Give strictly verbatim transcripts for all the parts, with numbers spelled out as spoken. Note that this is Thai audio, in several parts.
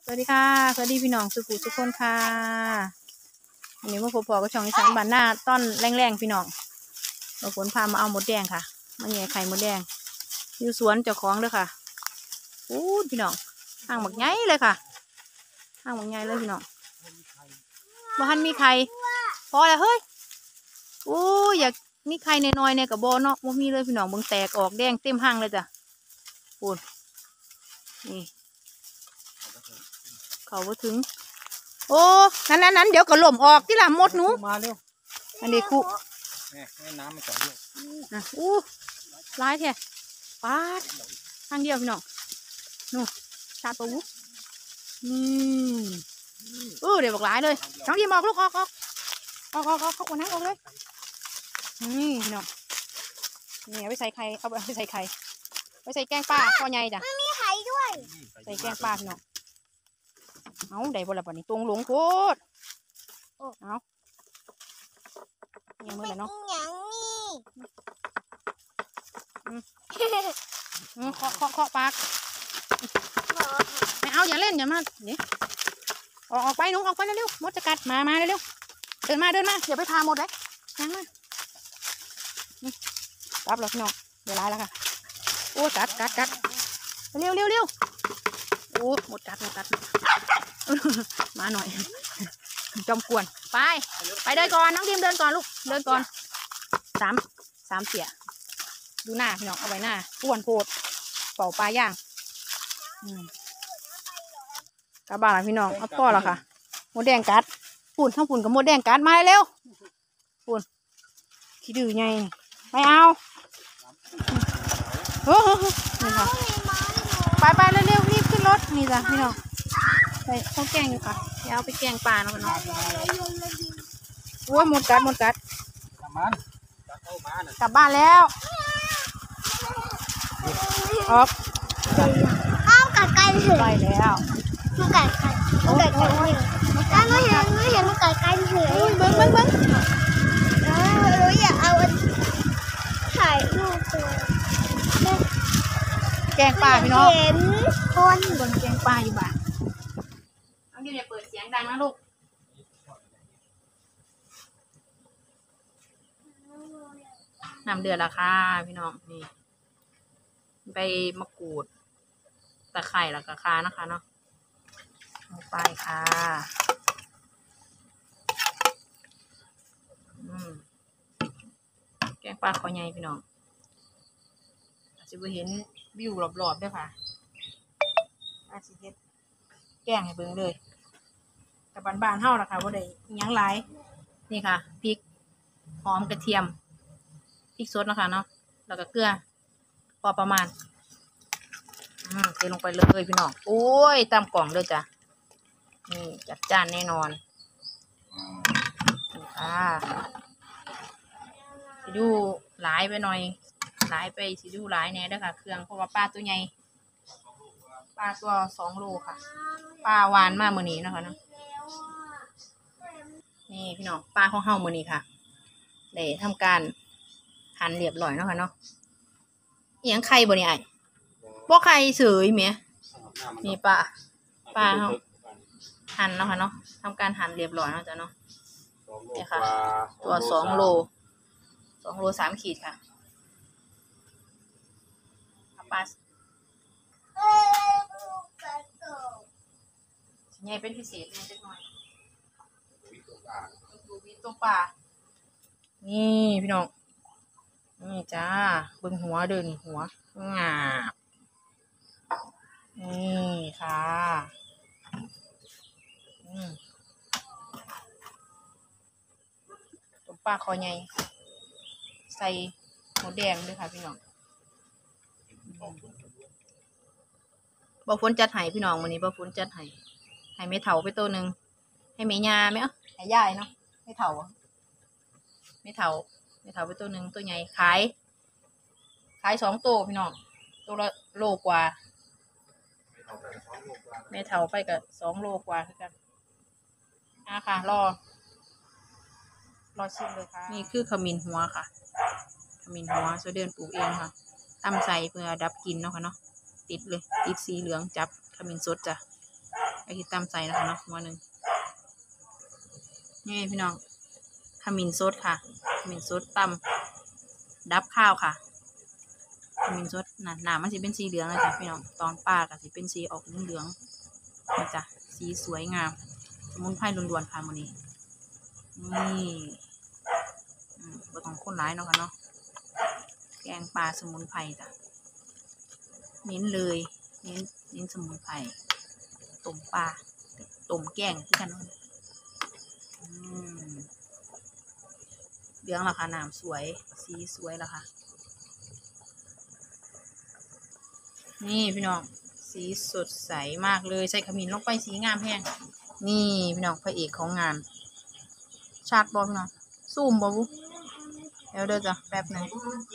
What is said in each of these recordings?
วัสดีค่ะสวัสดีพี่น้องสุขุทุกคนค่ะวันนี้มาพบปอกับช่องอีสานบ้านหน้าต้นแรงๆพี่น้องเราฝนพามาเอาหมดแดงค่ะมาแย่ไข่หมดแดงอยู่สวนเจ้าของเลยค่ะอู้พี่น้องห่างหมักใหญ่เลยค่ะห่างหมักใหญ่เลยพี่น้องบ้านมีไข่พอแล้วเฮ้ยอู้อยากมีไข่น้อยๆเนี่ยกับโบเนาะบ่มีเลยพี่น้องเบิ่งแตกออกแดงเต็มห่างเลยจ้ะปูนนี่เขาบ่ถึงโอ้นั้นนั้นนั้นเดี๋ยวก็หล่มออกที่หลังมดหนูมาเร็วอันนี้คุแม่แม่น้ำมันก่อนด้วยนะอู้ร้ายแท้ปาดทางเดียวพี่น้องนู่นชาตูอืมเออเดี๋ยวบอกร้ายเลยน้องดีมอกลูกออกออกออกออกออกออกวันนั้นออกเลยนี่พี่น้องนี่เอาไปใส่ไข่เอาไปใส่ไข่ไปใส่แกงปลาคอใหญ่จ้ะมันมีไข่ด้วยใส่แกงปลาพี่น้องเอาได้บ่ละบ่นี่ตรงหลงโคตรเอาเนี่ยมือเลยเนาะอย่างนี้เคาะเคาะเคาะปากไม่เอาอย่าเล่นอย่ามาเนี่ออกออกไปนุ้งออกไปเร็วๆมดจะกัดมามาเร็วๆเดินมาเดินมาอย่าไปพาหมดเลยยังมารับแล้วพี่น้องเวลาแล้วค่ะโอ้กัดกัดกัดเร็วเร็วเร็วโอ้หมดกัดหมดกัดมาหน่อยจอมกวนไปไปเดินก่อนน้องดิมเดินก่อนลูกเดินก่อนสามสามเสียดูหน้าพี่น้องเอาไว้หน้าอ้วนโพดเป่าปลาย่างกระบาดพี่น้องเอาพ่อแล้วค่ะมดแดงกัดปุ่นทั้งปุ่นกับมดแดงกัดมาเร็วปุ่นขี้ดื้อไงไม่เอาโอ้โหนี่ค่ะไปไปเร็วๆรีบขึ้นรถนี่จ้ะพี่น้องไปเขาแกงอยู่ค่ะเดี๋ยวเอาไปแกงปลาเนาะน้องโอ้ยหมดกัดหมดกัดกลับบ้านแล้วออกอ้าวกัดไก่เฉยไปแล้วมันกัดไก่มันกัดไก่เฉยถ้าไม่เห็นไม่เห็นมันกัดไก่เฉยเบิ้งเบิ้งเบิ้งเออเราอยากเอาถ่ายรูปตัวแกงปลาพี่น้องเห็นคนบนแกงปลาอยู่บ้านน้องดิวอย่าเปิดเสียงดังนะลูกน้ำเดือดละค่ะพี่น้องนี่ใบมะกรูดตะไคร้แล้วก็ข่านะคะเนาะลงไปค่ะอืมแกงปลาคอใหญ่พี่น้องอาจจะไปเห็นวิวรอบๆด้วยค่ะอาจจะเห็นแกงให้เบิ่งเลยกับบ้านๆเฮาล่ะค่ะว่าได้ยังหลายนี่ค่ะพริกหอมกระเทียมพริกสดนะคะเนาะแล้วก็เกลือพอประมาณอืมเทลงไปเลยพี่น้องโอ้ยตามกล่องเลยจ้ะนี่จัดจ้านแน่นอนค่ะสิดูหลายไปหน่อยหลายไปสิดูหลายแน่ด้วยค่ะเครื่องเพราะว่าปลาตัวใหญ่ปลาตัวสองโลค่ะปลาหวานมากมื้อนี้นะคะเนาะนี่พี่น้องปลาของเฮามื้อนี้ค่ะได้ทำการหั่นเรียบร้อยเนาะค่ะเนาะเอียงไข่บ่นี่ไอ้บ่ไข่เสยแหมนี่ปลาปลาเฮาหั่นเนาะค่ะเนาะทำการหั่นเรียบร้อยเนาะจ้ะเนาะนี่ค่ะตัวสองโลสองโลสามขีดค่ะปลาใหญ่เป็นพิเศษนิดหน่อยดูวิตัวปลานี่พี่น้องนี่จ้าเบิ่งหัวเดินหัวงาบนี่ค่ะอืมตัวปลาคอใหญ่ใส่หมูแดงด้วยค่ะพี่น้องบ่ฝนจัดให้พี่น้องวันนี้บ่ฝนจัดให้ให้แม่เฒ่าไปตัวหนึ่งให้แม่ยาไหมอ่ะให้ยายเนาะไม่เฒ่าไม่เฒ่าไม่เฒ่าไปตัวหนึ่งตัวใหญ่ขายขายสองตัวพี่น้องตัวละโลกว่าแม่เฒ่าไปกับสองโลกว่าคือกันอ่ะค่ะรอรอชิมเลยค่ะนี่คือขมิ้นหัวค่ะขมิ้นหัวโซเดียมปลูกเองค่ะตำใส่เพื่อดับกลิ่นเนาะค่ะเนาะติดเลยติดสีเหลืองจับขมิ้นสดจ้ะไอ้ที่ตำใส่นะคะเนาะหัวหนึ่งนี่พี่น้องขมิ้นสดค่ะขมิ้นสดตำดับข้าวค่ะขมิ้นสดน่ะหนามันจะเป็นสีเหลืองนะจ๊ะพี่น้องตอนป้าก็จะเป็นสีออกเหลืองๆนะจ๊ะสีสวยงามสมุนไพรล้วนๆค่ะมื้อนี้นี่อืมบ่ต้องข้นหลายเนาะค่ะเนาะแกงปลาสมุนไพรจ้ะเน้นเลยเน้นเน้นสมุนไพรต้มปลาต้มแกงที่กันอืมเหลืองแล้วค่ะน้ำสวยสีสวยแล้วค่ะนี่พี่น้องสีสดใสมากเลยใส่ขมิ้นลงไปสีงามแห้งนี่พี่น้องพระเอกของงานชาดบอลพี่น้องซูมบอบุเดี๋ยวเดี๋ยวจ้ะแป๊บหนึ่ง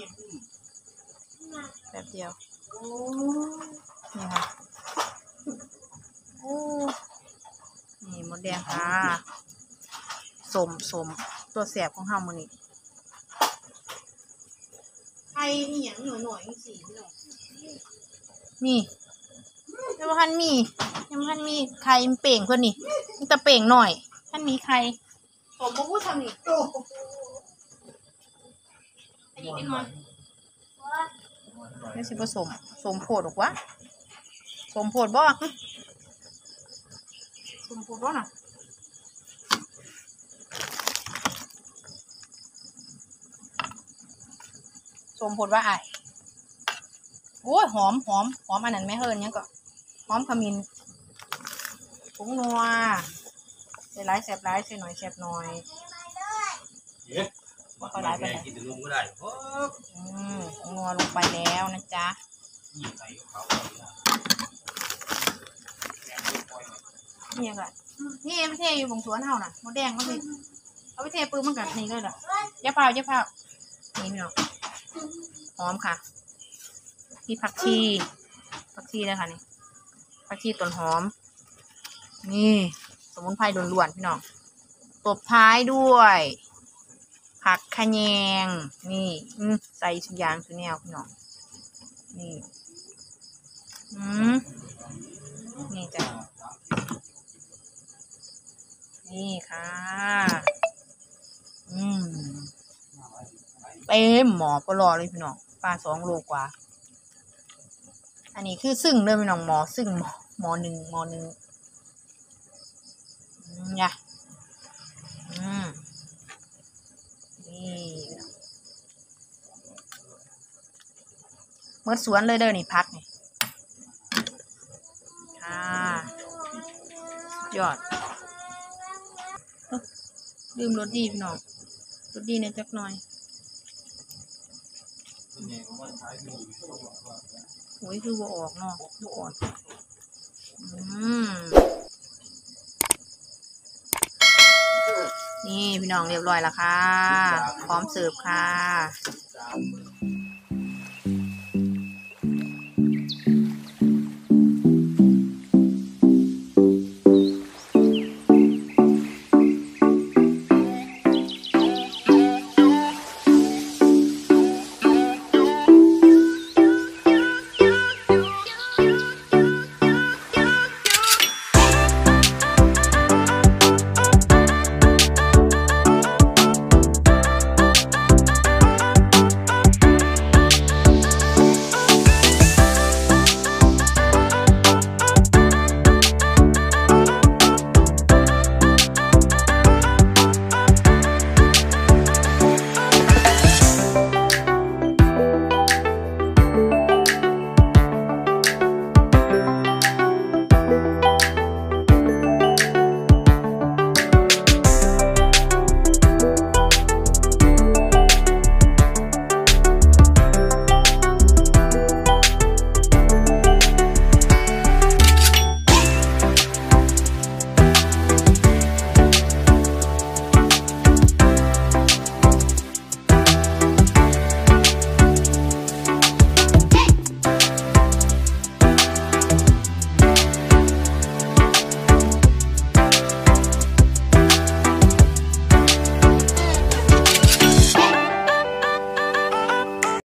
แป๊บเดียวนี่ค่ะโอ้นี่มดแดงค่ะสมสมตัวแสบของเฮามื้อนี้ไข่มีหยังหน่อยหน่อยสีพี่น้องนี่ยังบ่ทันมียังบ่ทันมีไข่เป่งเพิ่นนี่มันจะเป่งหน่อยท่านมีไข่ผมบ่พูดทำนี่โอ้อันนี้เป็นมันนี่สิผสมสมโพดหรอกวะสมโพดบ่สมโพดบ่น่ะสมโพดว่าไอ้โอ้ยหอมหอมหอมอันนั้นแม่เฮิร์นยังก็หอมขมิ้นผงนัวใส่หลายแสบหลายใส่หน่อยแสบหน่อยเอ๊ะมาขายไปกินแต่นมก็ได้โอ้อืมผงนัวลงไปแล้วนะจ๊ะนี่ใส่เขานี่ก็นี่ไม่เทอยู่บงสวนเฮาน่ะมดแดงก็สิเอาไปเทปืนมันกับนี่เลยเหรอย่าเผาอย่าเผานี่พี่น้องหอมค่ะนี่ผักชีผักชีเลยค่ะนี่ผักชีต้นหอมนี่สมุนไพรล้วนๆพี่น้องตบท้ายด้วยผักขะแยงนี่อืมใส่ทุกอย่างทุกแนวพี่น้องนี่อืมนี่จ้ะนี่ค่ะอืมเต็มหมอปลอเลยพี่น้องปลาสองโลกว่าอันนี้คือซึ่งเลยพี่น้องหมอซึ่งหมอหมอหนึ่งหมอหนึ่งอืมเนี่ยอืมนี่เมื่อสวนเลยเด้อนี่พักนี่ค่ะยอดลืมรสดีพี่น้องรสดีเนี่ยจักหน่อยโอ้ยคือว่าออกเนาะบ่ออกอืมนี่พี่น้องเรียบร้อยแล้วค่ะพร้อมเสิร์ฟค่ะ